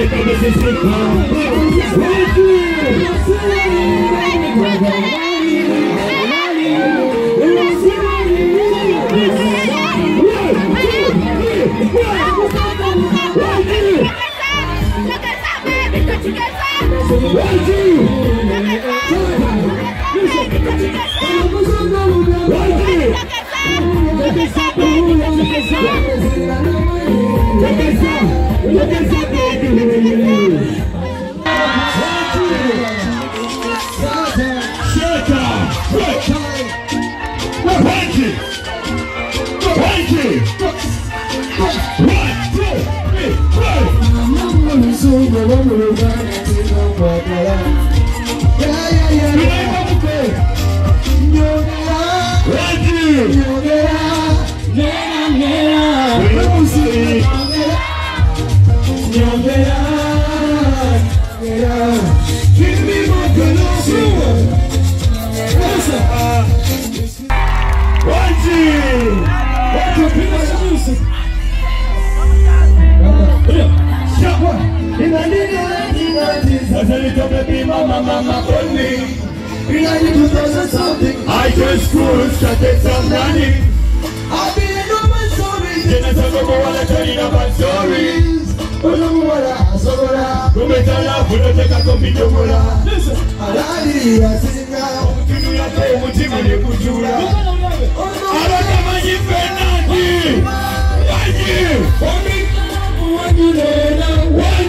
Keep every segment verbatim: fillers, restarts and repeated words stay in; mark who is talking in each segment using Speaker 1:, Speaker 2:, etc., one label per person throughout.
Speaker 1: I just school started some running. I've been a normal story. Then I talk about a tell you about stories. Oh no, what I saw. Come and tell you, put a take a copy to Mula. Listen, I like it. I sing now. You know that I want to be a good Jura. I don't have any penalty. One year. One year. One.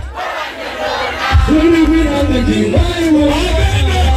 Speaker 1: When you win on the game, I will.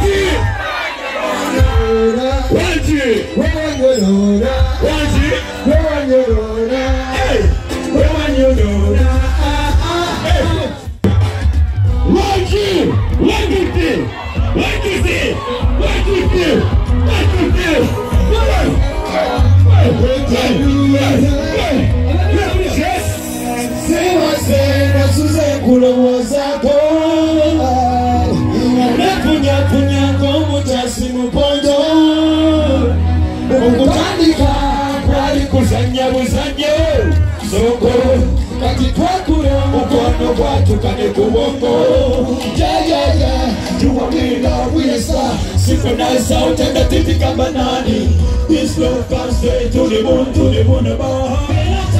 Speaker 1: Yeah, yeah, yeah. You are me now, we are star. Synchronize out and the typical banani. This love comes straight to the moon, to the moon above.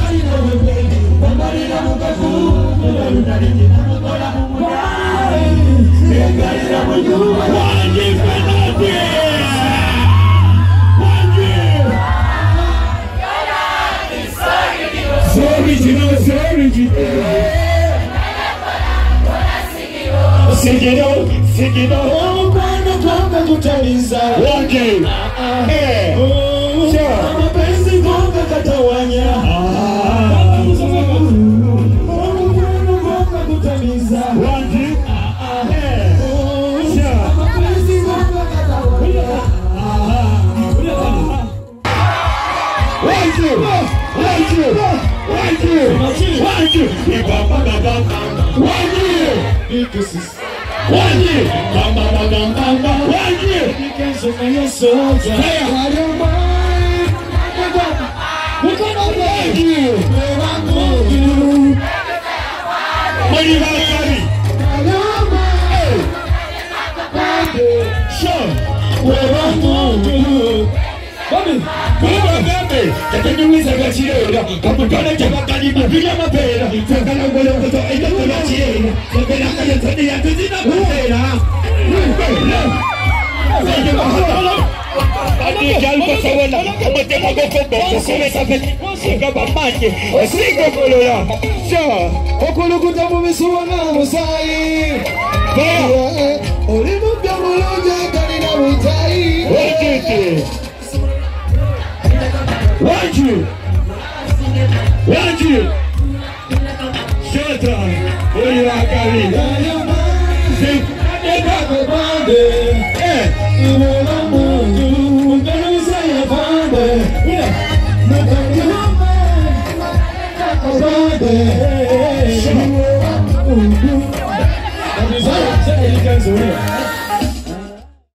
Speaker 1: So original, so original. Sing it out, sing it out. Oh, quando toca kutaliza. Okay. Eh. Oh, sure. Mapenzi toka katawanya. Ah. Oh, quando toka kutaliza. One, ah, eh. Oh, sure. Mapenzi toka katawanya. Ah. One, two, one, two, one, two, one, two. One, two. One year, bam bam bam bam bam bam. One year, you can show me your soldier. Hey, I don't mind. We're gonna play you. Where I'm going. What do you got to carry? I don't mind. Sure. Where I'm going. Bobby, come baby. Take the wings and get you. Come on, take a candy, but we never pay. Take a little bit of the end of the chain. So then I can tell you to dinner. I think I'll go for one. I'm going to go for both. So let's have it. Sing up a man. Sing up a lot. Sure. Okolokuta Mumiswana Musai. Fire. Olimu Biamuloja Karina Mutai. What did you? Want you? Want you? Shut up! Where you are, Kari? Sing. Eh. You